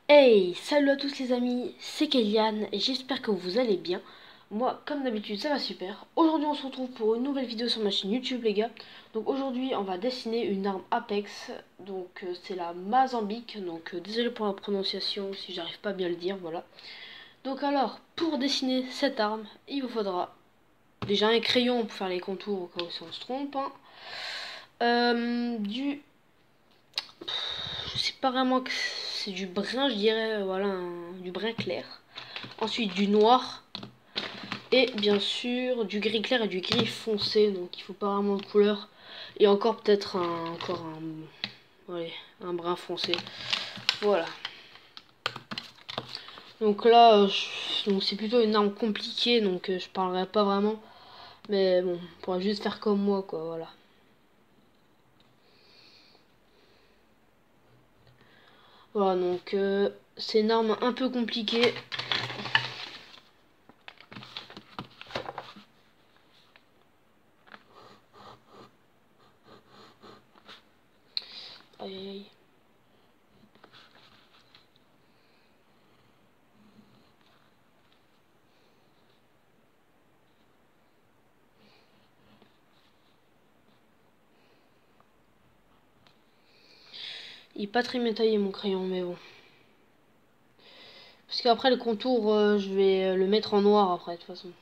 Hey, salut à tous les amis, c'est Kélian et j'espère que vous allez bien. Moi, comme d'habitude, ça va super. Aujourd'hui, on se retrouve pour une nouvelle vidéo sur ma chaîne YouTube, les gars. Donc aujourd'hui, on va dessiner une arme Apex. Donc c'est la Mazambique. Donc désolé pour la prononciation si j'arrive pas à bien le dire, voilà. Donc alors, pour dessiner cette arme, il vous faudra déjà un crayon pour faire les contours au cas où si on se trompe, hein. Du Je sais pas vraiment que c'est du brun, je dirais, voilà, du brun clair. Ensuite du noir et bien sûr du gris clair et du gris foncé, donc il faut pas vraiment de couleur. Et encore peut-être ouais, un brun foncé. Voilà. Donc là, donc c'est plutôt une arme compliquée, donc je parlerai pas vraiment. Mais bon, on pourra juste faire comme moi, quoi, voilà. Voilà, donc c'est une arme un peu compliquée. Aïe aïe aïe. Il est pas très bien taillé mon crayon, mais bon. Parce qu'après le contour, je vais le mettre en noir après, de toute façon.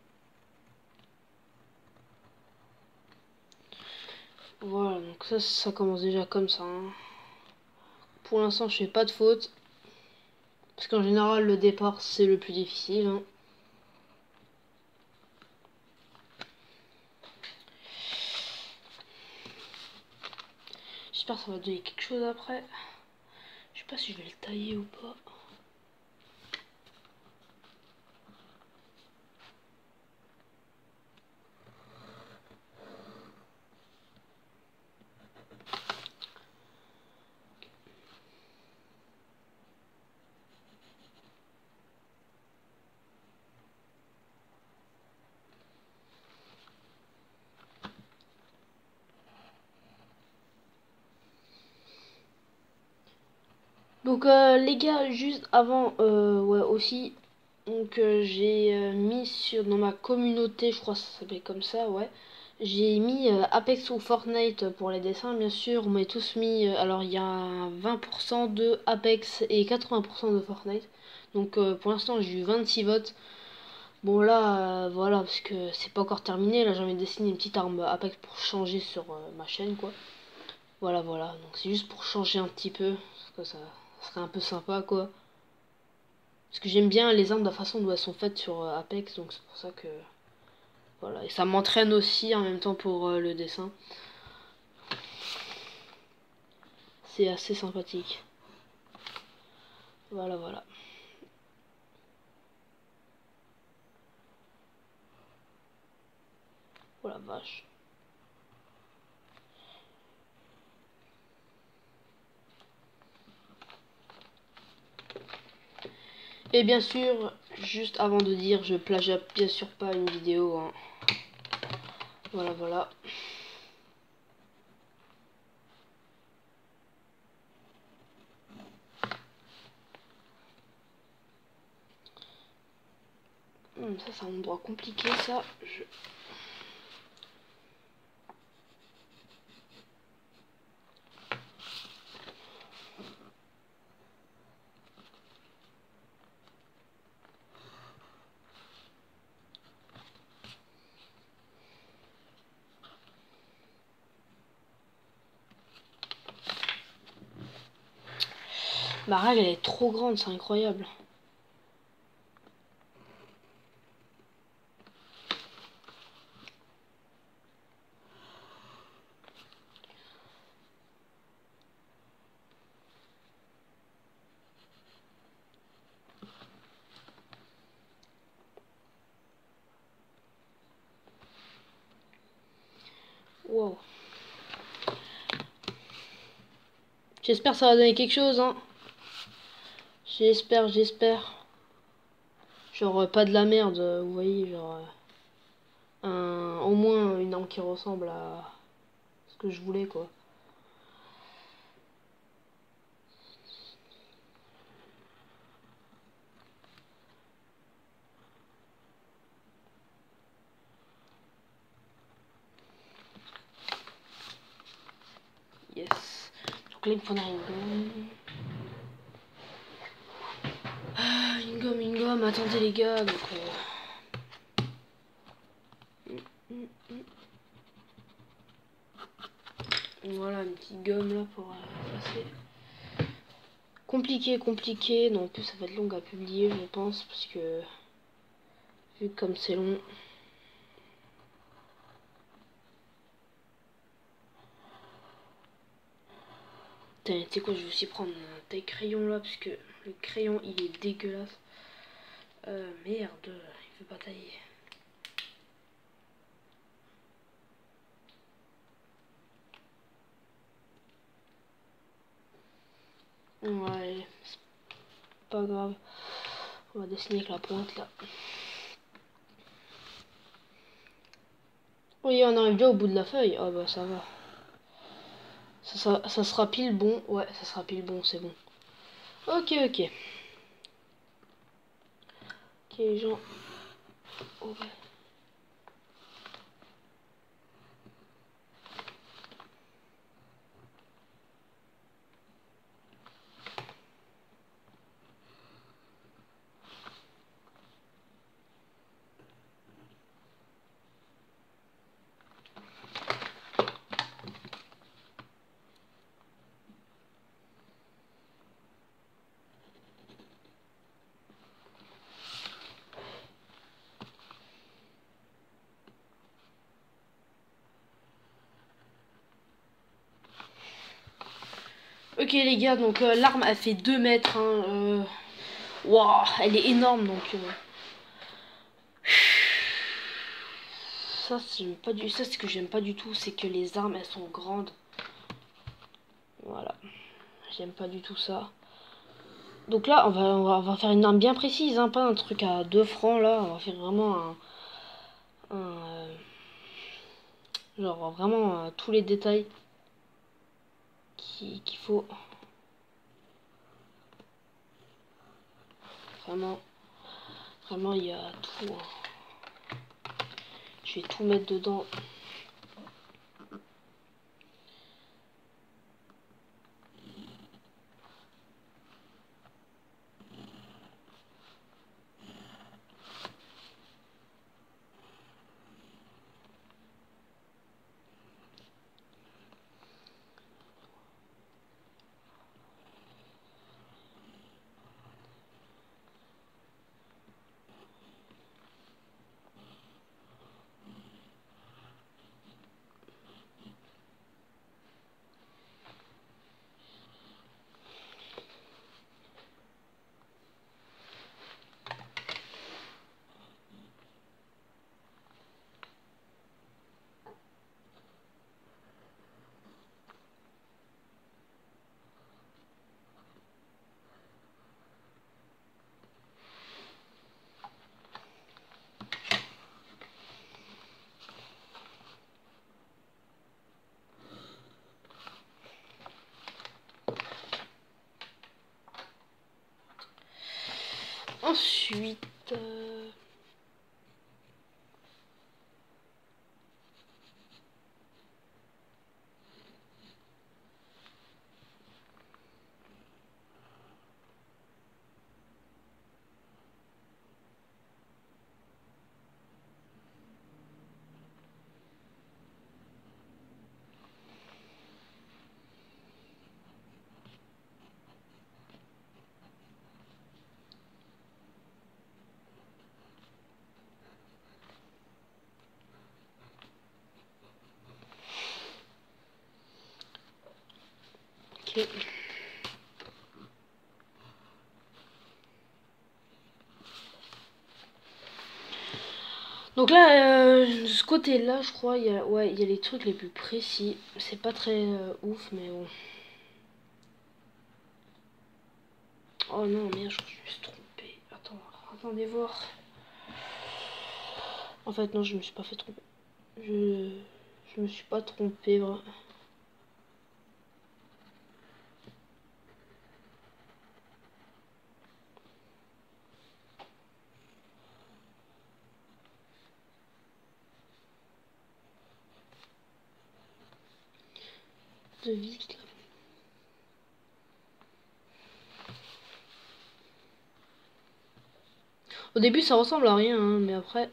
Voilà, donc ça commence déjà comme ça, hein. Pour l'instant, je fais pas de faute. Parce qu'en général, le départ, c'est le plus difficile, hein. J'espère que ça va donner quelque chose après. Je sais pas si je vais le tailler ou pas. Donc les gars, juste avant, ouais aussi, donc j'ai mis dans ma communauté, je crois que ça s'appelle comme ça, ouais. J'ai mis Apex ou Fortnite pour les dessins, bien sûr. On m'a tous mis, alors il y a 20% de Apex et 80% de Fortnite. Donc pour l'instant j'ai eu 26 votes. Bon là, voilà, parce que c'est pas encore terminé. Là j'ai envie de dessiner une petite arme Apex pour changer sur ma chaîne, quoi. Voilà, voilà. Donc c'est juste pour changer un petit peu, parce que ça serait un peu sympa, quoi. Parce que j'aime bien les armes de la façon dont elles sont faites sur Apex, donc c'est pour ça que... Voilà, et ça m'entraîne aussi en même temps pour le dessin. C'est assez sympathique. Voilà, voilà. Oh la vache. Et bien sûr, juste avant de dire, je plagiat bien sûr pas une vidéo, hein. Voilà, voilà. Ça, c'est un endroit compliqué, ça. Ma règle, elle est trop grande, c'est incroyable. Wow. J'espère que ça va donner quelque chose, hein. J'espère, j'espère. Genre, pas de la merde, vous voyez, genre... au moins une arme qui ressemble à ce que je voulais, quoi. Donc là, il me faudra une gomme. Ah, une gomme. Attendez les gars. Donc, voilà, une petite gomme là pour effacer. Compliqué. Non, en plus, ça va être long à publier, je pense, parce que vu comme c'est long. Tu sais quoi, je vais aussi prendre un taille crayon là, parce que le crayon il est dégueulasse. Merde, il veut pas tailler. Ouais, c'est pas grave. On va dessiner avec la pointe là. Oui, on arrive déjà au bout de la feuille. Ah bah ça va. Ça sera pile bon. Ouais, ça sera pile bon, c'est bon. Ok. Ok, les gens. Oh, ouais. Ok les gars, donc l'arme elle fait 2 mètres. Hein, wow, elle est énorme donc. Ça, ça c'est ce que j'aime pas du tout, c'est que les armes elles sont grandes. Voilà, j'aime pas du tout ça. Donc là on va faire une arme bien précise, hein, pas un truc à 2 francs là. On va faire vraiment genre vraiment tous les détails qu'il faut. Vraiment il y a tout. Hein. Je vais tout mettre dedans. Ensuite, ok. Donc là, de ce côté-là, je crois, il y a les trucs les plus précis. C'est pas très ouf, mais bon. Oh non, merde, je me suis trompée. Attendez voir. En fait, non, je me suis pas fait tromper. Je me suis pas trompée, vraiment. De vite, là. Au début ça ressemble à rien, hein, mais après...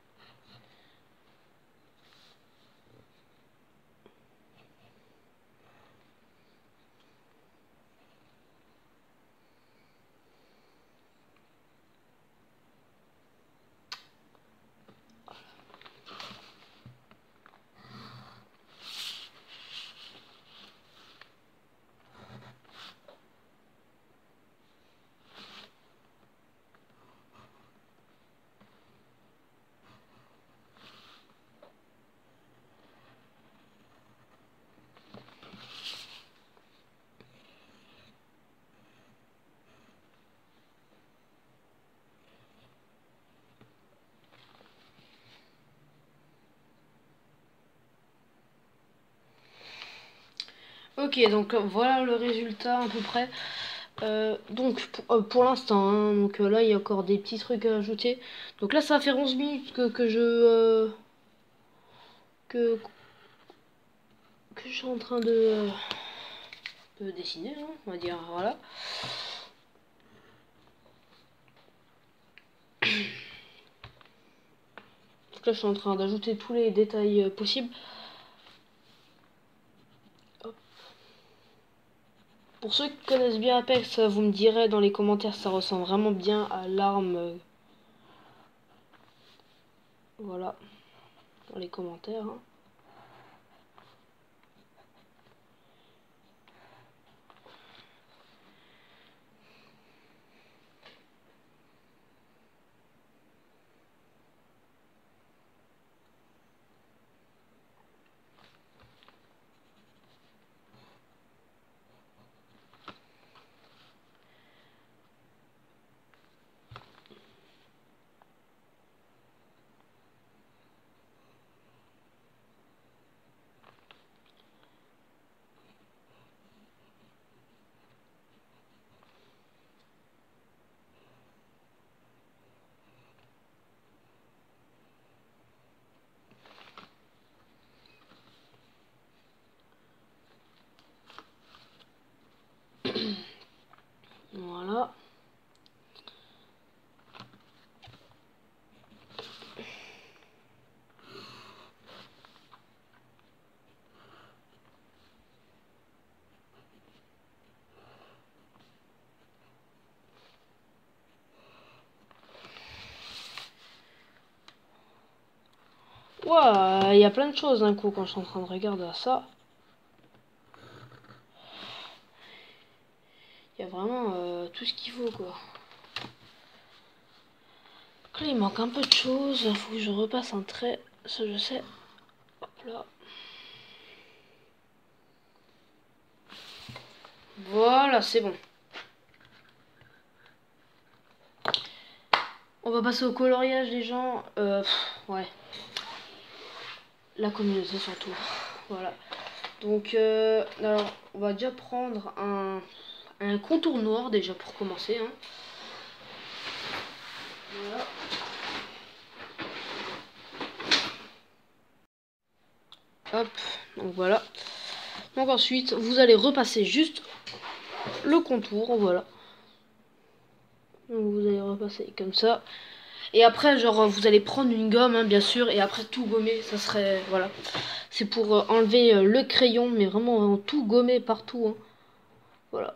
Ok, donc voilà le résultat à peu près. Donc pour l'instant, hein, donc là il y a encore des petits trucs à ajouter. Donc là ça va faire 11 minutes que, que je suis en train de dessiner, hein, on va dire, voilà. Donc là je suis en train d'ajouter tous les détails possibles. Hop. Pour ceux qui connaissent bien Apex, vous me direz dans les commentaires, ça ressemble vraiment bien à l'arme. Voilà, dans les commentaires. Hein. Voilà. Ouah, il y a plein de choses d'un coup quand je suis en train de regarder ça. Il y a vraiment tout ce qu'il faut quoi. Donc là il manque un peu de choses, il faut que je repasse un trait, ça je sais. Hop là. Voilà, c'est bon. On va passer au coloriage des gens. Ouais. La communauté surtout. Voilà. Donc, alors, on va déjà prendre un contour noir déjà pour commencer. Hein. Voilà. Hop, donc voilà. Donc ensuite, vous allez repasser juste le contour, voilà. Donc vous allez repasser comme ça. Et après, genre, vous allez prendre une gomme, hein, bien sûr, et après tout gommer, ça serait, voilà. C'est pour enlever le crayon, mais vraiment tout gommer partout, hein. Voilà.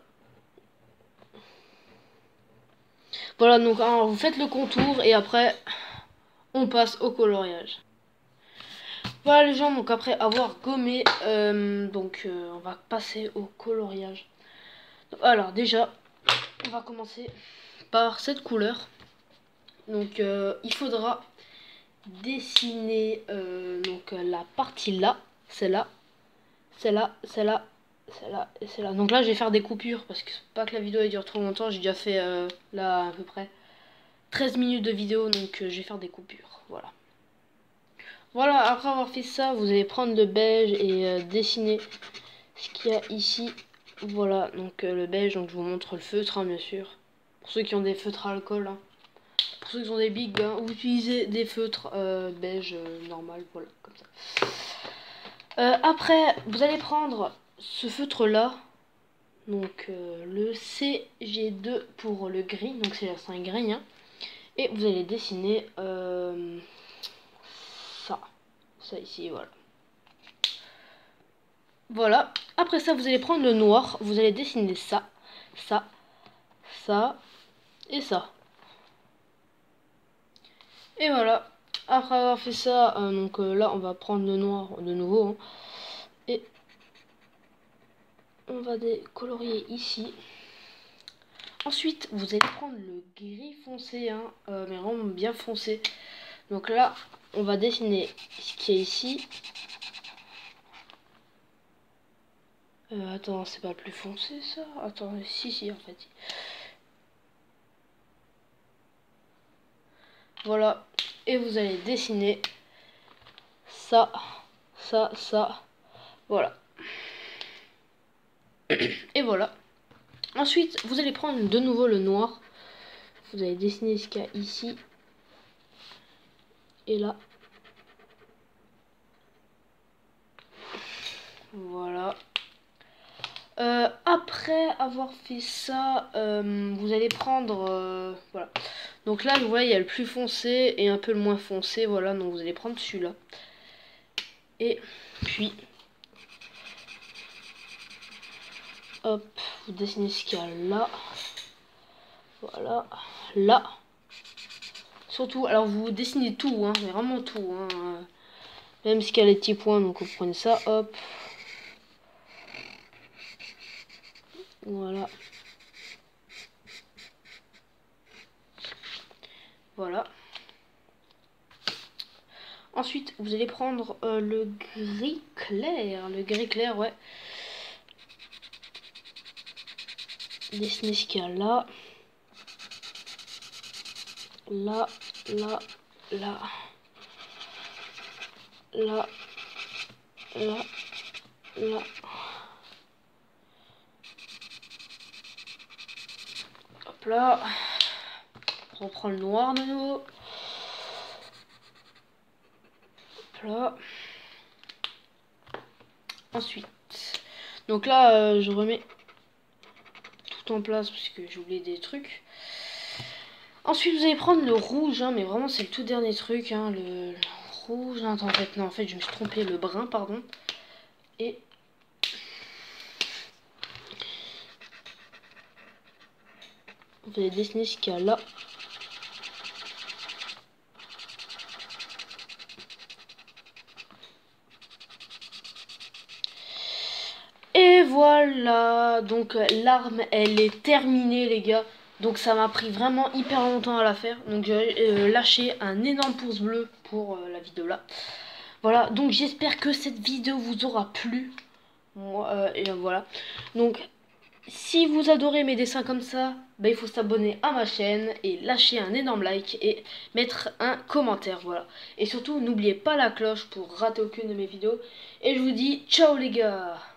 Voilà, donc alors, vous faites le contour, et après, on passe au coloriage. Voilà les gens, donc après avoir gommé, on va passer au coloriage. Alors déjà, on va commencer par cette couleur. Donc il faudra dessiner la partie là, celle-là, celle-là, celle-là, celle-là et celle-là. Donc là je vais faire des coupures parce que pas que la vidéo elle dure trop longtemps. J'ai déjà fait là à peu près 13 minutes de vidéo, donc je vais faire des coupures. Voilà. Voilà, après avoir fait ça, vous allez prendre le beige et dessiner ce qu'il y a ici. Voilà, donc le beige, donc je vous montre le feutre, hein, bien sûr. Pour ceux qui ont des feutres à alcool, hein. Pour ceux qui ont des bigs, hein, vous utilisez des feutres beige normal, voilà, comme ça. Après, vous allez prendre ce feutre-là, donc le CG2 pour le gris, donc c'est un gris, hein. Et vous allez dessiner ça ici, voilà. Voilà, après ça vous allez prendre le noir, vous allez dessiner ça et ça. Et voilà, après avoir fait ça, donc là on va prendre le noir de nouveau, hein, et on va décolorier ici. Ensuite vous allez prendre le gris foncé, hein, mais vraiment bien foncé. Donc là on va dessiner ce qui est ici. Attends, c'est pas plus foncé ça? Attends, si en fait. Voilà, et vous allez dessiner ça, voilà. Et voilà. Ensuite, vous allez prendre de nouveau le noir. Vous allez dessiner ce qu'il y a ici et là. Voilà. Après avoir fait ça, vous allez prendre... voilà. Donc là, vous voyez, il y a le plus foncé et un peu le moins foncé. Voilà, donc vous allez prendre celui-là. Et puis... hop, vous dessinez ce qu'il y a là. Voilà. Là. Surtout, alors vous dessinez tout, hein, mais vraiment tout. Hein. Même ce qu'il y a les petits points, donc vous prenez ça, hop. Voilà. Voilà. Ensuite, vous allez prendre le gris clair. Le gris clair, ouais. Dessinez ce qu'il y a là. Là, là, là. Là, là, là. Hop là. On reprend le noir de nouveau. Hop là. Ensuite. Donc là, je remets tout en place parce que j'ai oublié des trucs. Ensuite, vous allez prendre le rouge, hein, mais vraiment c'est le tout dernier truc, hein, le rouge. Attends, en fait, je me suis trompé, le brun, pardon. Et vous allez dessiner ce qu'il y a là. Et voilà, donc l'arme elle est terminée les gars. Donc ça m'a pris vraiment hyper longtemps à la faire. Donc j'ai lâché un énorme pouce bleu pour la vidéo là. Voilà, donc j'espère que cette vidéo vous aura plu. Moi, et voilà. Donc si vous adorez mes dessins comme ça, bah, il faut s'abonner à ma chaîne et lâcher un énorme like et mettre un commentaire, voilà. Et surtout, n'oubliez pas la cloche pour rater aucune de mes vidéos. Et je vous dis ciao les gars!